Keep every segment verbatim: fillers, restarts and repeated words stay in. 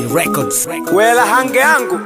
Records. Wela hange yangu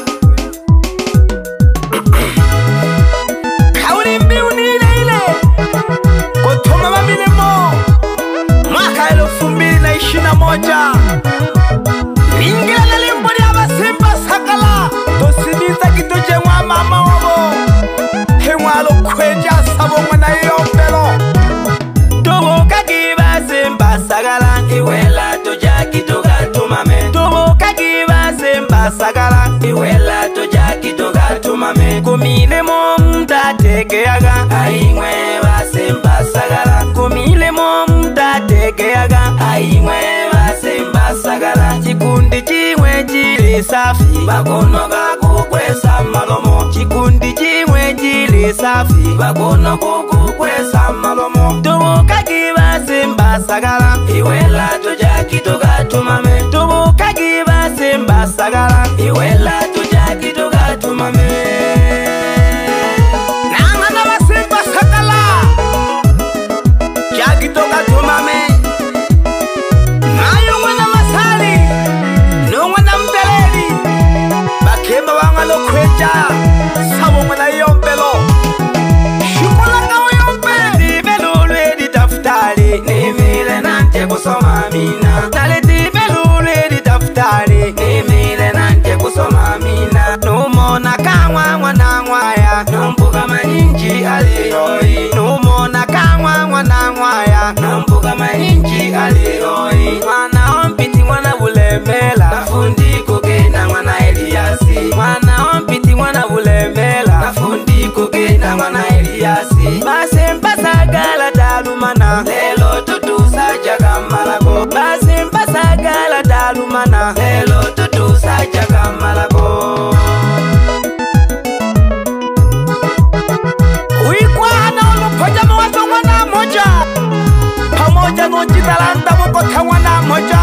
kauli mbiu ni ile ile kutuma mamilimo mwaka elfu mbili na ishirini na moja. Ingia na limbo ya basimba sakala tosimiza kituje mwa mama wabo hemwalo kwenja sabo mwana yombelo tobo kagiba simba sakala iwela toja kitoga tumame tobo kagiba simba sakala iwela toja kitoga tumame kumile mo mtatekeaga aimwe basimba sakala kumile mo mtatekeaga aimwe basimba sakala chikundi chimwe chili safi bakono kakukwesa malomo chikundi chimwe chili safi bakono kakukwesa malomo tobo kagiba simba sakala iwela toja kitoga tumame tobo kagiba simba sakala iwela toja kitoga tumame nangana basimba sakala jakitoga tumame nayo mwana masali no mwana mteleli bakemba bangalo kweja sabo mwana yombelo shukola kawo yombeli belulwe di daftari nimile nanje kusoma mina naleti belulwe di daftari nimile nanje kusoma mina numona kamwa mwana mwaya numbuga maninji aliyoi numona kamwa mwana mwaya numbuga maninji aliyoi mwana ompiti mwana bulemela nafundi kugena mwana Eliasi mwana ompiti mwana bulemela nafundi kugena mwana Eliasi basemba sagala dalumana lelo tutusa jaga malago basemba sagala dalumana lelo tutusa jaga malago uikwana ulupoja mwazo mwana moja pamoja nojitalanta mukota mwana moja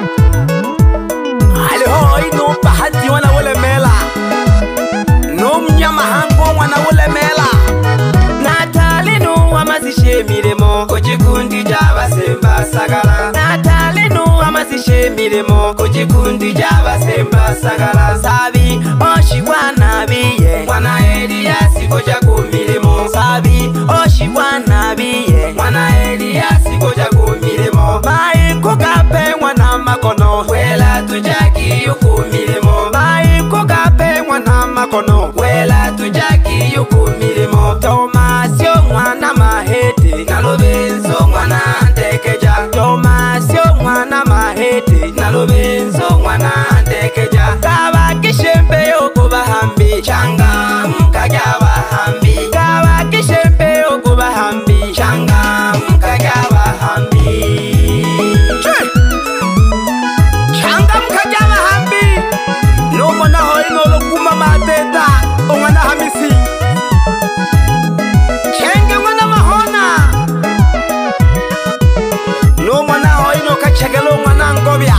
aliho ino bahati wana ulemela no mnyama hango mwana ulemela natalinu wamazishe miremo kujikundi jabasemba sagala natalinu wamazishe miremo kujikundi jabasemba sagala sabi oshikwana biye mwana Eliasi koja kumiremo sabi oshikwana biye mwana Eliasi koja kumiremo mai kukape mwana makono wela tujaki yukumiremo mai kukape mwana makono wela tujaki yukumiremo Tomasio mwana mahete nalobenzo mwana ntekeja Tomasio mwana mahete nalobenzo mwana ntekeja kaba kishembe yokuba hambi changa mkaja bahambi kaba kishembe yokuba hambi changa mkaja bahambi changa mkaja bahambi no mona hoino lokuma mateta omwana hamisi chenge mwana mahona no mona hoino kachegelo mwana ngobya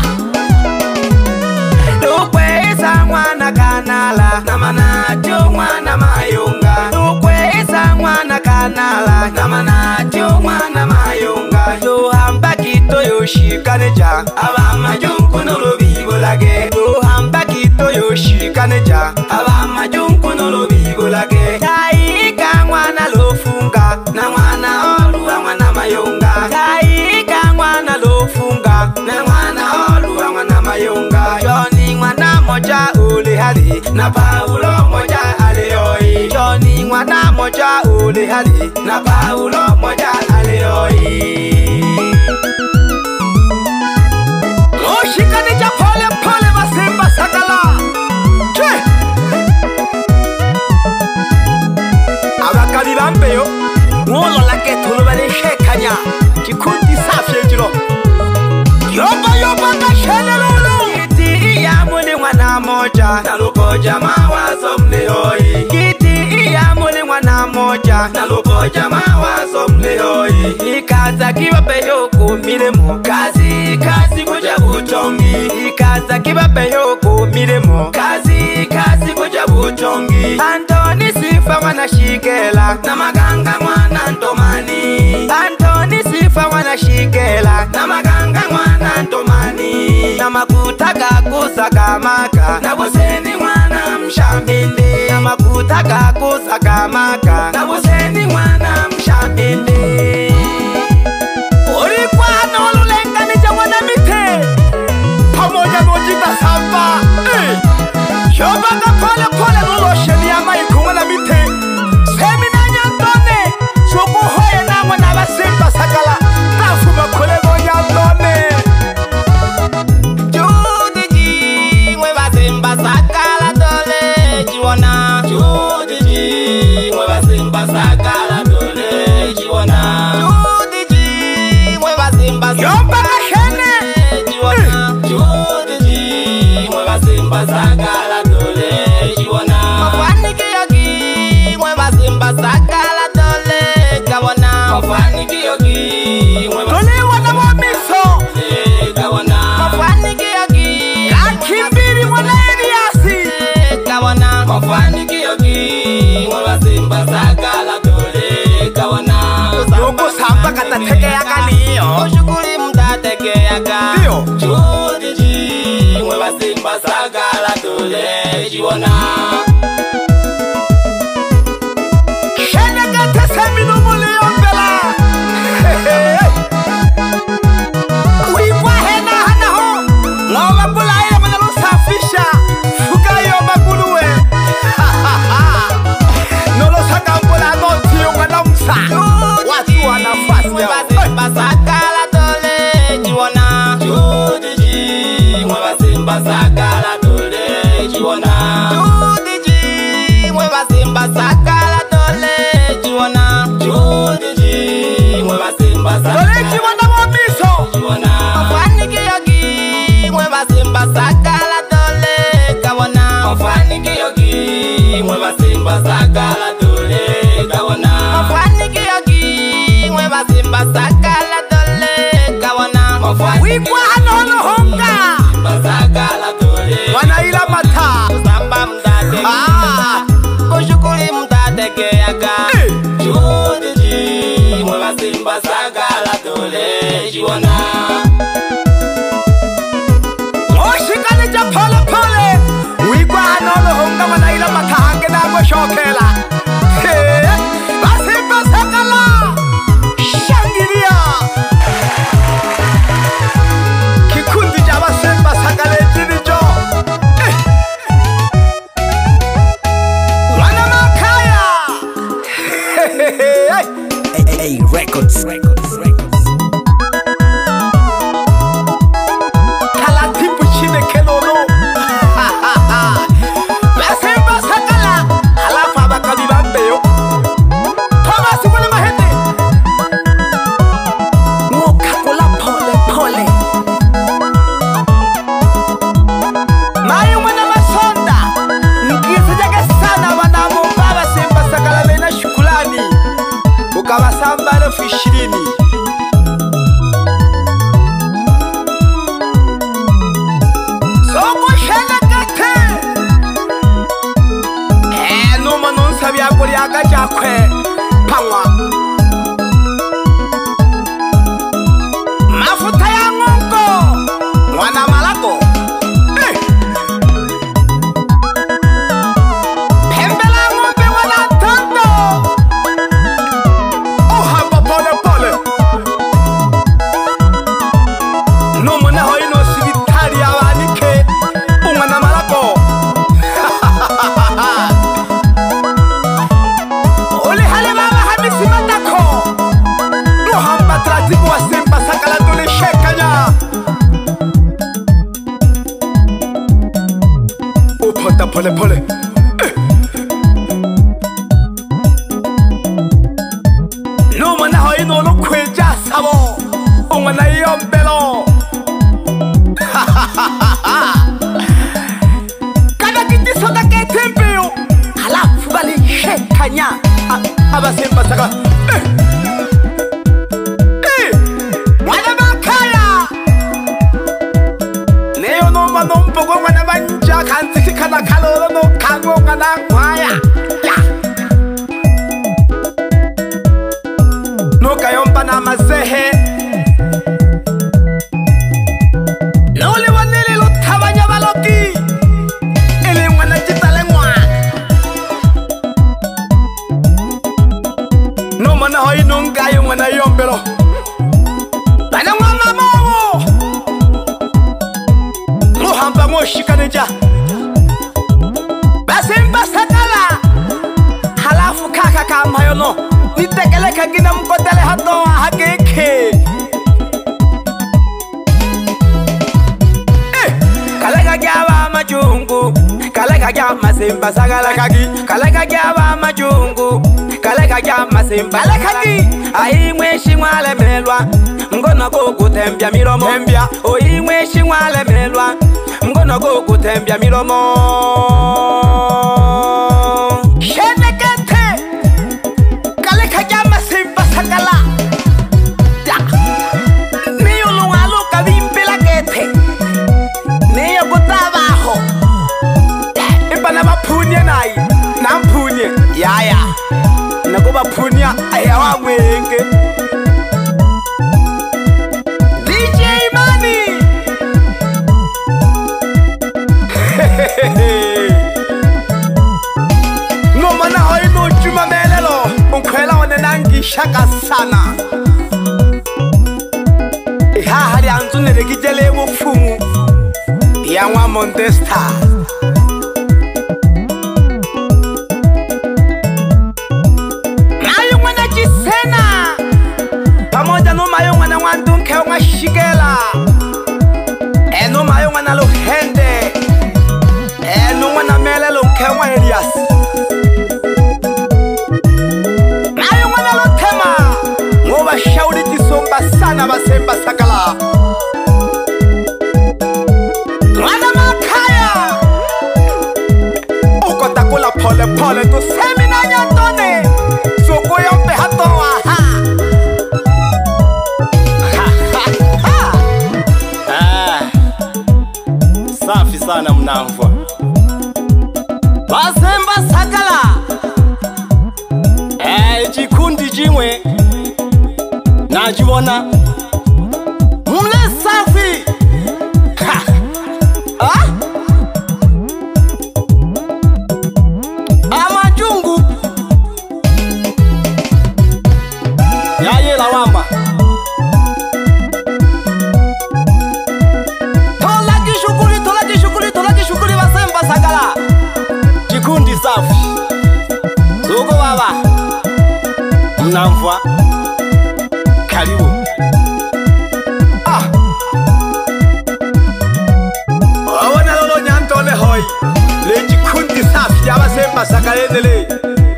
nukweza mwana kanala namanatyo mwana mayunga nukweza mwana kanala namanatyo mwana mayunga yohamba kito yoshikaneja abamajunku nolobibulage yohamba kito yoshikaneja abamajunku nolobibulage taika mwana lofunga na mwana oluwa mwana mayunga taika mwana lofunga na mwana oluwa mwana mayunga Johnny mwana moja ule hali na Paulo moja aliyoi Johnny mwana moja ule hali na Paulo moja aliyoi Oshikani ja pole pole basimba sakala che abakali bambeyo ngolo lake tulubale shekanya kikundi safye jiro yoba yoba kashelelo kiti ya muli mwana moja nalukoja mawazo mlehoi kiti ya muli mwana moja nalukoja mawazo mlehoi ikaza kibapeyo kumiremo kazi kazi kuja butongi ikaza kibapeyo kumiremo kazi kazi kuja butongi Antoni sifa mwana shikela na maganga mwana ntomani Antoni sifa mwana shikela na maganga mwana ntomani na makuta kakusa kamaka naboseni mwana mshambende amakuta kakusa kamaka naboseni mwana mshambende Urikwana olulenganija mwana mite pamoja nojita samba eh. Yobaga pole pole nolosheni ya maiku mwana mite Semina nyandone Sukuhoye namwe nabasimba sakala Tafuma kule go nyandone Judiji mwe basimba sakala dole jiwana Judiji mwe basimba sakala dole jiwana Judiji mwe basimba sakala dole jiwana Judiji mwe basimba sakala dole jiwana Mafanikio ki mwe basimba sakala dole kawana Mafanikio ki mwe basimba sakala dole kawana Mafanikio ki kakimbiri mwana Eliasi kawana Mafanikio ki mwe basimba sakala dole kawana Yoko samba kata teke yaka niyo Oshukuri mda teke yaka Dio Judiji mwe basimba sakala dole jiwana Shenegate semino mule yombela Uigwa hena hana ho Ngawa bula ile manalo safisha Fuka yo maguluwe Nolo saka mbula noti yung anamsa Watu wanafasi mwe basimba sakala dole jiwana Judiji mwe basimba sakala dole jiwana Judiji mwe basimba sakala dole jiwana Judiji mwe basimba sakala dole jiwana mwabiso jiwana Mafanikio ki mwe basimba sakala dole kawana Mafanikio ki mwe basimba sakala dole kawana Mafanikio ki mwe basimba sakala dole kawana Wikwa hanono honga Basakala dole Wanaila mata Samba mdate Ah Kushukuri mdate keyaka Judiji mwe basimba sakala dole jiwana Oshikani ja pole pole Wikwa hanono honga wanaila mata hange na mwe shokela Basimba sakala Shangiria Kikundi jaba semba sakale jinijo eh. Wana makaya Hey, hey, hey, records, records, records Kalatipu chine kelolo Basemba sakala Halafa bakabibambeyo Thomas mwana mahende Mwokakula pole pole Mayu mwana masonda Nkisijage sana wana mbaba simba sakala mena shukulani Ukabasamba elfu ishirini Soko shenekate Eh numa nunsabi akuri agajakwe Pangwa Mafuta ya ngongo Mwana malako eh. Pembela ngombe wana tondo Oh hamba pole pole Numu na hoi no sibitari ya wanike Umwana malako Uli hale baba hamisi matako Nuhamba tratibu wa simba sakala tuli shekanya Upota pole pole eh. Numa na hoi no lukweja sabo Umwana yombelo Kada kiti soda ke tempeo Halafu bali shekanya Aba simba sakala eh. Eh. Wana makaya Neo numa nompogo wana banja Kanziki kana kaloro no kango kana kwaya Ya Nuka yomba na mazehe Noli wanili lutabanya no mana hoi nunga yung mana yombelo bana mama mo mo hamba mo shikaneja basimba sakala halafu kaka kama yono nitekele kagina mkotele hato hakeke eh kalega jaba majungu kalega jama simba sakala kagi kalega jaba majungu kalega jama simba kagi ai mweshi mwale melwa ngono go kutembya milomo tembya oi mweshi mwale melwa ngono go kutembya milomo shenekete kalega jama simba sakala niyo lungalu kabimpela kete niyo kutabaho ibana baphunye nayi namphunye yaya nakuba phunya ayawa mwenge D J Money no mana hoi no chuma melelo unkwela wane nangi shaka sana iha hari anzunere kijele mufumu yangwa Montesta pamoja no mayonga na wandunke wa shigela eno mayonga na lohende eno wana mele lo kewa Elias mayonga na lotema ngoba shauri tisomba sana basemba sakala wana makaya uko takula pole pole to semina nyatone soko yombe hatoa ha safi sana mnamvwa basemba sakala eh jikundi jimwe najibona mule safi ha ah amajungu yaye lawamba sakala jikundi safi zuko baba mnamvwa karibu ah awana lolo nyantole hoi le jikundi safi yabasemba sakala endele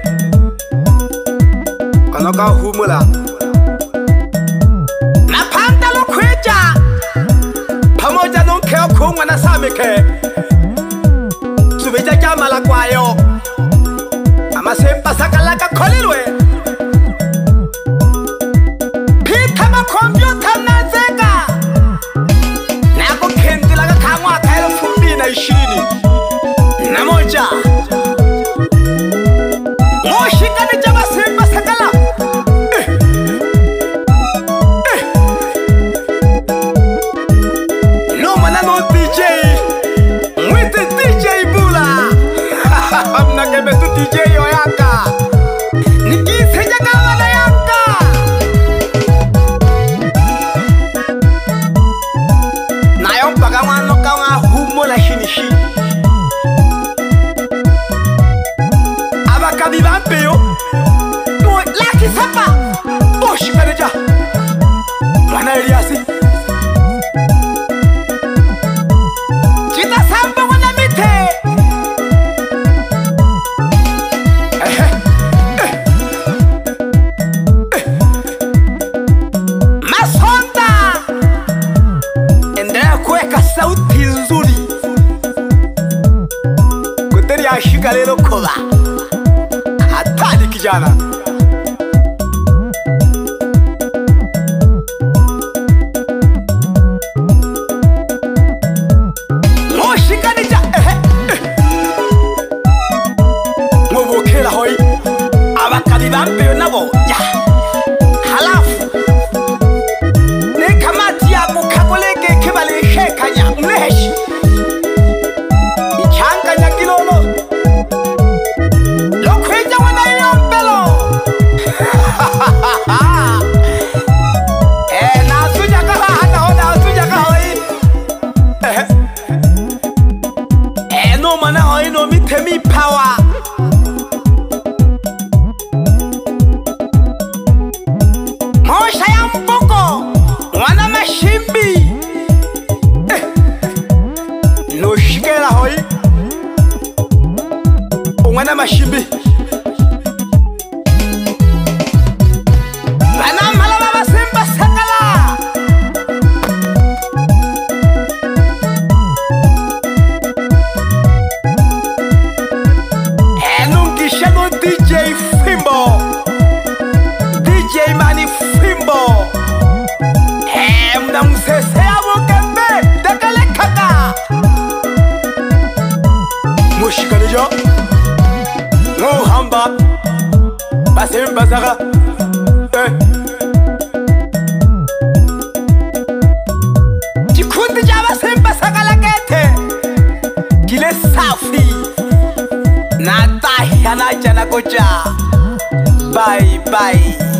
kanoka humula na panda lo kweja pamoja nonkeo kumwa na samike Subeja jamala kwayo amasemba sakala kakolilwe pita ma computer nazeka nako kendila kamwa ka elfu mbili na ishirini na moja moshikani jama semba sakala eh. Eh. No mana no D J mwite D J amna kebe tu D J yoyaka nikise jagawa na yaka nayo mpaka mwano kawa humo la shinishi abakabi bampeyo mo laki sapa oshikaneja mwana Eliasi chita samba wana mite sauti nzuri kuteri ashika lelo kola hatari kijana moshika nija ehe mubukela hoi abakabi bambeyo nabo ya halafu ne kamati yako kakoleke kibale shekanya mleshi ichanga nyakilolo lokweja wana yombelo moja. Bye bye.